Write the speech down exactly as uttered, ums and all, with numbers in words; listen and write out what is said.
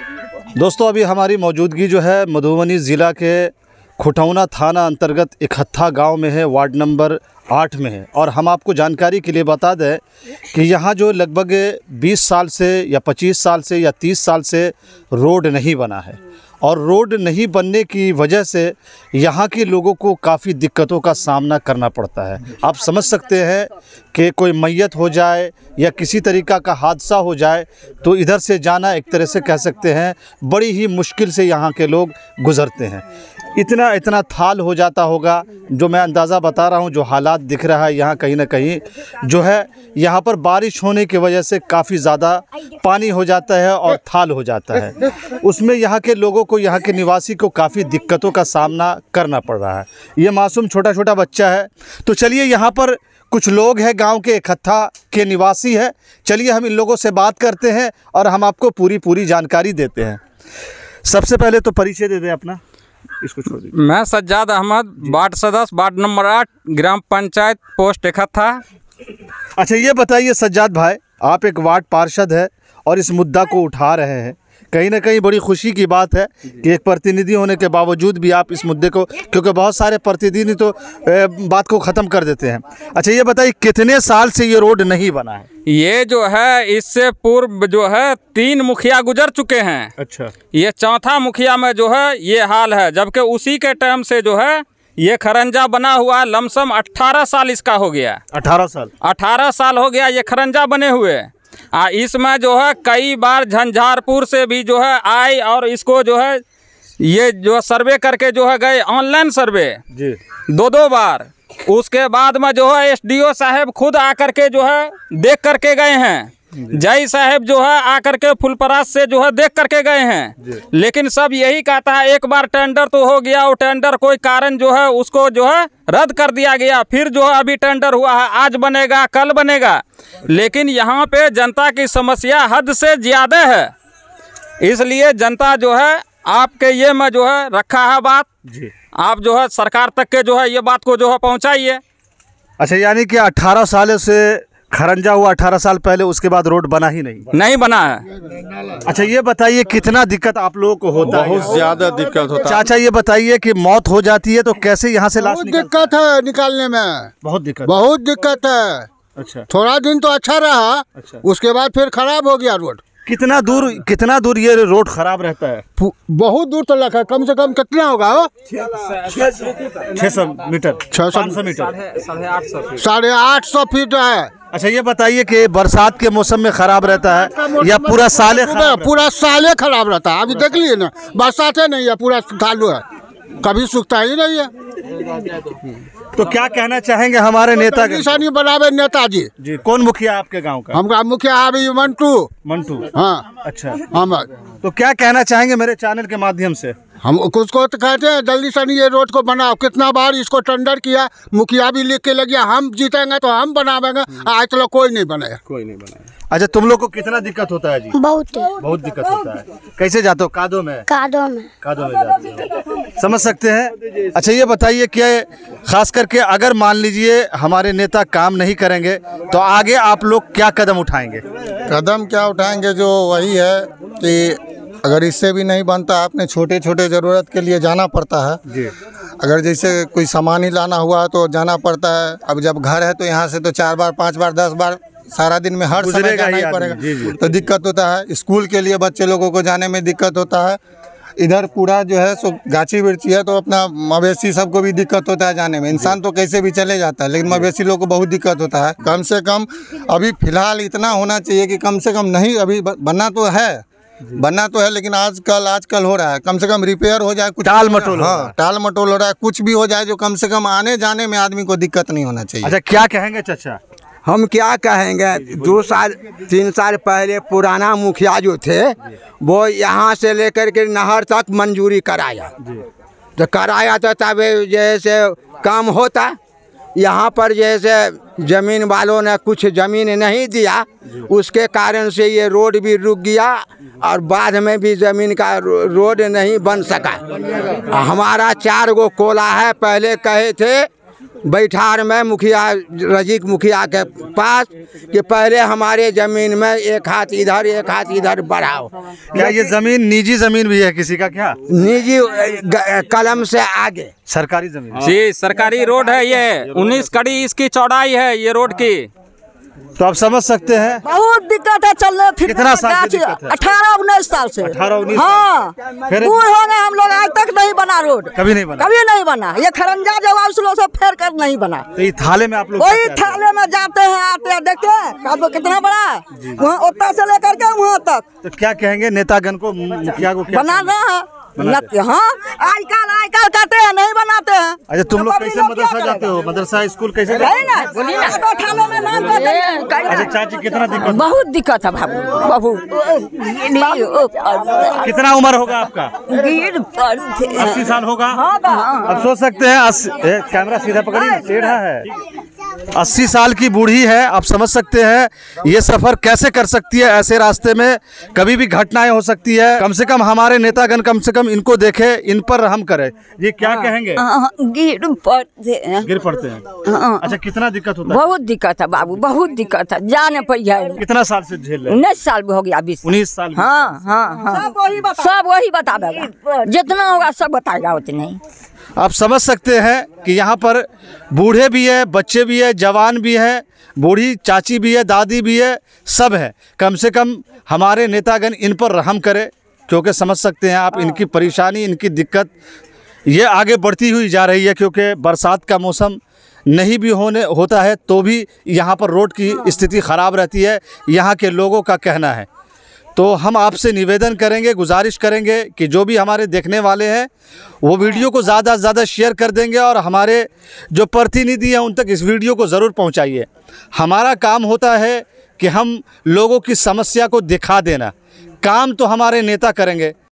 दोस्तों, अभी हमारी मौजूदगी जो है मधुबनी ज़िला के खुटौना थाना अंतर्गत इकहत्था गांव में है, वार्ड नंबर आठ में है। और हम आपको जानकारी के लिए बता दें कि यहाँ जो लगभग बीस साल से या पच्चीस साल से या तीस साल से रोड नहीं बना है, और रोड नहीं बनने की वजह से यहाँ के लोगों को काफ़ी दिक्कतों का सामना करना पड़ता है। आप समझ सकते हैं कि कोई मैयत हो जाए या किसी तरीक़ा का हादसा हो जाए तो इधर से जाना एक तरह से कह सकते हैं बड़ी ही मुश्किल से यहाँ के लोग गुज़रते हैं। इतना इतना थाल हो जाता होगा, जो मैं अंदाज़ा बता रहा हूँ, जो हालात दिख रहा है यहाँ कहीं ना कहीं जो है, यहाँ पर बारिश होने की वजह से काफ़ी ज़्यादा पानी हो जाता है और थाल हो जाता है। उसमें यहाँ के लोगों को, यहाँ के निवासी को काफ़ी दिक्कतों का सामना करना पड़ रहा है। ये मासूम छोटा छोटा बच्चा है। तो चलिए, यहाँ पर कुछ लोग हैं, गांव के इकहत्था के निवासी हैं। चलिए हम इन लोगों से बात करते हैं और हम आपको पूरी पूरी जानकारी देते हैं। सबसे पहले तो परिचय दे दें अपना, इसको छोड़ दीजिए। मैं सज्जाद अहमद, वार्ड सदस्य, वार्ड नंबर आठ, ग्राम पंचायत, पोस्ट इकहत्था। अच्छा, ये बताइए सज्जाद भाई, आप एक वार्ड पार्षद है और इस मुद्दा को उठा रहे हैं। कहीं ना कहीं बड़ी खुशी की बात है कि एक प्रतिनिधि होने के बावजूद भी आप इस मुद्दे को, क्योंकि बहुत सारे प्रतिनिधि तो बात को ख़त्म कर देते हैं। अच्छा, ये बताइए कितने साल से ये रोड नहीं बना है? ये जो है इससे पूर्व जो है तीन मुखिया गुजर चुके हैं। अच्छा। ये चौथा मुखिया में जो है ये हाल है, जबकि उसी के टाइम से जो है ये खरंजा बना हुआ लमसम अट्ठारह साल इसका हो गया। अठारह साल अठारह साल हो गया ये खरंजा बने हुए। आ इसमें जो है कई बार झंझारपुर से भी जो है आए और इसको जो है ये जो सर्वे करके जो है गए, ऑनलाइन सर्वे जी, दो दो बार। उसके बाद में जो है एसडीओ साहब खुद आकर के जो है देख करके गए हैं। जय साहब जो है आकर के फुलपरास से जो है देख करके गए हैं। लेकिन सब यही कहता है एक बार टेंडर तो हो गया, वो टेंडर कोई कारण जो है उसको जो है रद्द कर दिया गया। फिर जो है अभी टेंडर हुआ है, आज बनेगा कल बनेगा। लेकिन यहाँ पे जनता की समस्या हद से ज़्यादा है, इसलिए जनता जो है आपके ये में जो है रखा है बात जी। आप जो है सरकार तक के जो है ये बात को जो है पहुँचाइए। अच्छा, यानी कि अठारह साल से खरंजा हुआ, अठारह साल पहले, उसके बाद रोड बना ही नहीं नहीं बना है। अच्छा, ये बताइए कितना दिक्कत आप लोगों को होता है? बहुत ज्यादा दिक्कत होता है। चाचा, ये बताइए कि मौत हो जाती है तो कैसे यहाँ से लाश बहुत दिक्कत है निकालने में, बहुत दिक्कत बहुत दिक्कत है। अच्छा, थोड़ा दिन तो अच्छा रहा। अच्छा। उसके बाद फिर खराब हो गया रोड। कितना दूर कितना दूर ये रोड खराब रहता है? बहुत दूर तो लगा, कम से कम कितना होगा? छह सौ मीटर, छह सौ मीटर, साढ़े आठ सौ फीट है। अच्छा, ये बताइए कि बरसात के मौसम में खराब रहता है या पूरा साल खराब? पूरा साल खराब रहता है। अभी देख लिए ना, बरसातें नहीं है, पूरा चालू है, कभी सूखता ही नहीं है। तो क्या कहना चाहेंगे हमारे नेता के? निशानी बनावे नेताजी जी। कौन मुखिया आपके गांव का? हमारा मुखिया अभी मंटू मंटू हाँ। अच्छा, हम तो क्या कहना चाहेंगे मेरे चैनल के माध्यम से? हम उसको तो कहते हैं जल्दी से ये रोड को बनाओ। कितना बार इसको टेंडर किया, मुखिया भी लिख के लग गया, हम जीतेंगे तो हम बनावेंगे। आज तो कोई नहीं बनाया, कोई नहीं बनाया। अच्छा, तुम लोग को कितना दिक्कत होता है जी? बहुत बहुत दिक्कत होता है। कैसे जाते हो? कादों में? कादों में कादों में जाते हो, समझ सकते हैं। अच्छा, ये बताइए कि खास करके अगर मान लीजिए हमारे नेता काम नहीं करेंगे तो आगे आप लोग क्या कदम उठाएंगे? कदम क्या उठाएंगे, जो वही है कि अगर इससे भी नहीं बनता, आपने छोटे छोटे ज़रूरत के लिए जाना पड़ता है जी। अगर जैसे कोई सामान ही लाना हुआ तो जाना पड़ता है। अब जब घर है तो यहाँ से तो चार बार पाँच बार दस बार सारा दिन में हर समय जाना ही पड़ेगा, तो दिक्कत होता है। स्कूल के लिए बच्चे लोगों को जाने में दिक्कत होता है। इधर पूरा जो है सो गाची बिरची है, तो अपना मवेशी सबको भी दिक्कत होता है जाने में। इंसान तो कैसे भी चले जाता है, लेकिन मवेशी लोगों को बहुत दिक्कत होता है। कम से कम अभी फ़िलहाल इतना होना चाहिए कि कम से कम नहीं, अभी बनना तो है बनना तो है लेकिन आजकल आजकल हो रहा है, कम से कम रिपेयर हो जाए, कुछ टाल मटोल, हाँ टाल मटोल हो रहा है, कुछ भी हो जाए जो कम से कम आने जाने में आदमी को दिक्कत नहीं होना चाहिए। अच्छा, क्या कहेंगे चाचा? हम क्या कहेंगे, दो साल तीन साल पहले पुराना मुखिया जो थे वो यहाँ से लेकर के नहर तक मंजूरी कराया, तो कराया तो तब जैसे काम होता। यहाँ पर जैसे ज़मीन वालों ने कुछ ज़मीन नहीं दिया, उसके कारण से ये रोड भी रुक गया और बाद में भी ज़मीन का रोड नहीं बन सका। हमारा चार गो कोला है, पहले कहे थे बैठार में मुखिया रजीक मुखिया के पास कि पहले हमारे ज़मीन में एक हाथ इधर एक हाथ इधर बढ़ाओ। क्या ये ज़मीन निजी ज़मीन भी है किसी का क्या? निजी ग- कलम से आगे सरकारी ज़मीन? जी सरकारी रोड है ये, उन्नीस कड़ी इसकी चौड़ाई है ये रोड की। तो आप समझ सकते हैं बहुत दिक्कत है चलने फिरने कितना में, साल से गाछ- दिक्कत है? अठारह उन्नीस साल से। अठारह उन्नीस हाँ फिर- बूढ़ हो गए हम लोग, आज तक नहीं बना रोड, कभी नहीं बना? कभी नहीं बना। ये खरंजा जवाब स्लो से फेर कर नहीं बना। तो ये थाले में आप लोग वही क्या करते हैं? थाले में जाते हैं आते हैं, देखते हैं कादो कितना बड़ा है, वहाँ उत्तर से लेकर के वहाँ तक तो क्या कहेंगे नेतागण को, मुखिया को? क्या बनाना है। बनाते नत- हाँ आजकल आजकल कहते हैं नहीं बनाते हैं। अच्छा तुम लोग तो कैसे पब्लिक मदरसा क्या जाते हो? मदरसा स्कूल कैसे जाते है ना, बोलिए ना, ऑटो थाले में नाम कहते हैं। अच्छा चाची कितना दिक्कत? बहुत दिक्कत है बाबू, बहुत कितना उम्र होगा आपका? गिर पड़ते अस्सी साल होगा? होगा। अब सोच सकते हैं अस्सी, ए, कैमरा सीधा पकड़िए, टेढ़ा है। अस्सी साल की बूढ़ी है, आप समझ सकते हैं ये सफर कैसे कर सकती है। ऐसे रास्ते में कभी भी घटनाएं हो सकती है। कम से कम हमारे नेतागण कम से कम इनको देखे, इन पर रहम करे। ये क्या कहेंगे? गिर पड़ते हैं। गिर पड़ते हैं। अच्छा कितना दिक्कत होता है? बहुत दिक्कत है बाबू, बहुत दिक्कत है, जाने पर जाए। कितना साल से झेल रहे हैं? उन्नीस साल भी हो गया, बीस उन्नीस साल? हाँ हाँ हाँ सब वही बताएगा, जितना होगा सब बताएगा उतने ही। आप समझ सकते हैं कि यहाँ पर बूढ़े भी है, बच्चे भी है, जवान भी है, बूढ़ी चाची भी है, दादी भी है, सब है। कम से कम हमारे नेतागण इन पर रहम करें, क्योंकि समझ सकते हैं आप इनकी परेशानी, इनकी दिक्कत ये आगे बढ़ती हुई जा रही है। क्योंकि बरसात का मौसम नहीं भी होने होता है तो भी यहाँ पर रोड की स्थिति ख़राब रहती है, यहाँ के लोगों का कहना है। तो हम आपसे निवेदन करेंगे, गुजारिश करेंगे कि जो भी हमारे देखने वाले हैं वो वीडियो को ज़्यादा से ज़्यादा शेयर कर देंगे और हमारे जो प्रतिनिधि हैं उन तक इस वीडियो को ज़रूर पहुंचाइए। हमारा काम होता है कि हम लोगों की समस्या को दिखा देना, काम तो हमारे नेता करेंगे।